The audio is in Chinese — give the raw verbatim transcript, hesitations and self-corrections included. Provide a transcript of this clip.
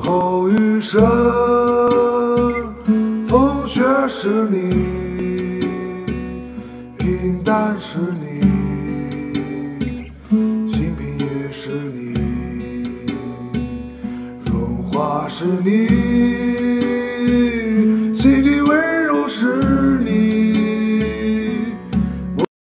后余生，风雪是你，平淡是你，清贫也是你，荣华是你。